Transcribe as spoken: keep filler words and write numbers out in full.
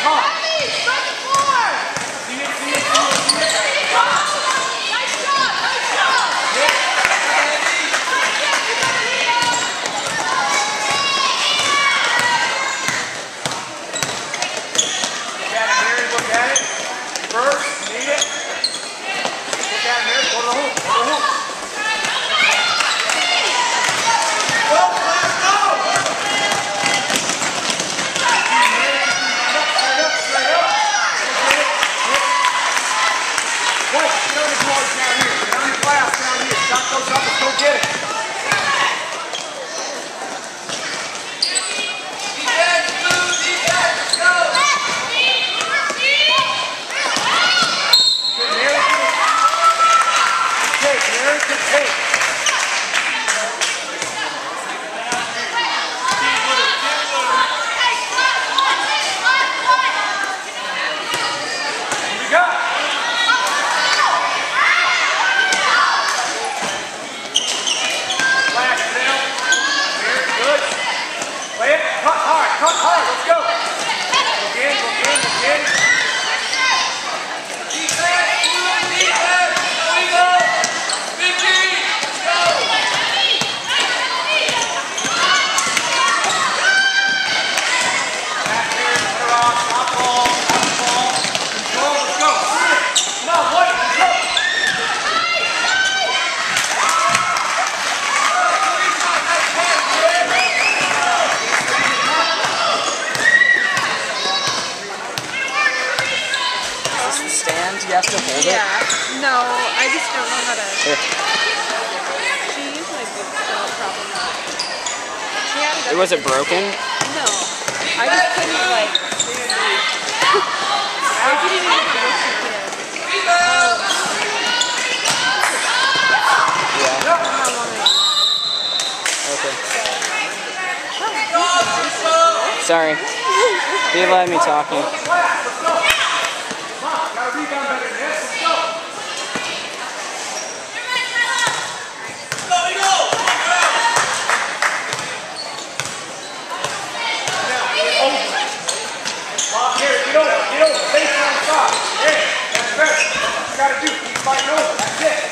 You have to hold yeah. it? Yeah. No, I just don't know how to. Here. She used my book still, probably not. She had it. It was it broken? No. I just couldn't, like. I didn't even know what she did. Yeah. I don't know how long I Okay. Sorry. He let me talking. Get over, get over, face on top. Yeah, that's better. You gotta do, keep fighting over, that's it.